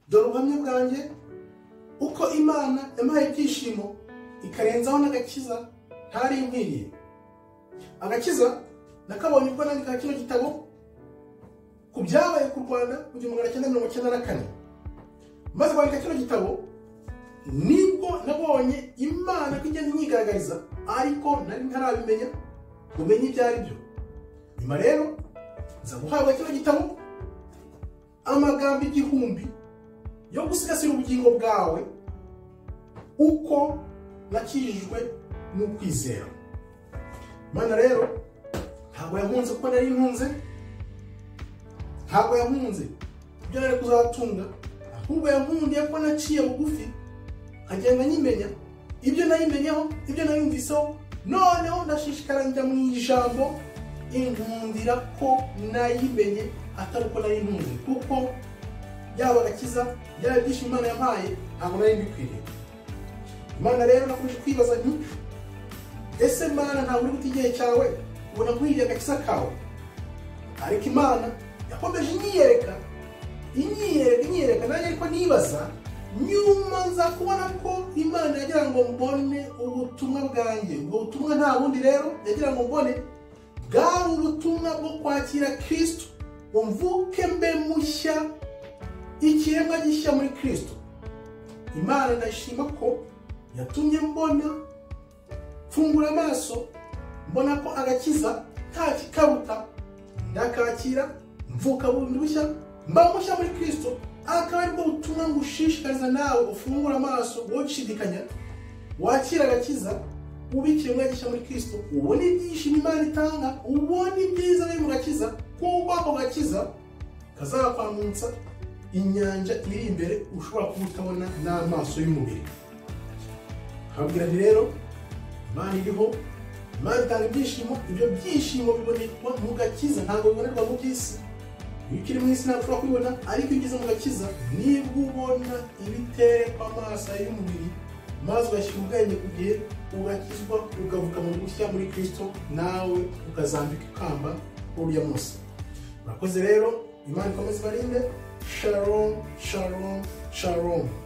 dore ubuhamya bwanjye uko Imana yampaye ibyishimo ikarenzaho n'agakiza ntari nkwiriye. Agakiza nakabonye uko nandika kino gitabo ku byabaye ku Rwanda mu 1994. Maze kwandika kino gitabo nibwo nabonye Imana kugenda inyigaragariza, ariko nari ntarabimenya umenye ibyo ari byo. Nyuma rero nza guhabwa kino gitabo, amagambo 1000 yo gusigasira ubugingo bwawe uko nakijijwe n'ukwizera. Mana rero ntabwo yankunze kuko nari nkunze, ntabwo yankunze ibyo nari kuzatunga, ahubwo yankundiye ko naciye bugufi nkagenda nyimenya ibyo nayimenyeho, ibyo nayumviseho. Noneho ndashishikara njya mu ijambo inkundira ko nayimenye atari uko nari nkunze, kuko yaba agakiza yaba ibyishimo Imana yampaye ntabwo nari mbikwiriye. Imana rero nakomeje kwibaza nti ese Mana ntabwo uri guta igihe cyawe ubona nkwiriye agakiza kawe? Ariko Imana yakomeje inyiyereka nanjye ariko nibaza, nyuma nza kubona ko Imana yagira ngo mbone ubutumwa bwanjye. Ubwo butumwa nta bundi rero yagira ngo mbone bwari ubutumwa bwo kwakira Kristo, ngo mvuke mbe mushya, ikiremwa gishya muri Kristo. Imana ndashima ko yatumye mbona, fungura amaso, mbona ko agakiza nta kikabuta, ndakakira, mvuka bundi bushya, mba mushya muri Kristo. Akaba aribwo butumwa ngushishikariza nawe ufungura amaso, woshidikanya, wakira agakiza, ubikiremwa gishya muri Kristo, ubone ibyishimo Imana itanga, ubone ibyiza biri mu gakiza, kuko ako gakiza kazakwambutsa inyanja iri imbere ushobora kuba utabona n'amaso y'umubiri. Habwira rero Imana iriho, Imana itanga ibyishimo, ibyo byishimo biboneka mu gakiza, ntabwo bibonerwa mu by'isi. Iyo ukiri mu isi ntabwo ushobora kubibona, ariko iyo ugeze mu gakiza nibwo ubona ibiterekwa amaso y'umubiri, maze ugashyira ubwenge ku gihe, ugakizwa, ugavuka mu bushya muri Kristo, nawe ukazambika ikamba urya munsi. Murakoze rero, Imana ikomeze ibarinde. Shalom, shalom, shalom.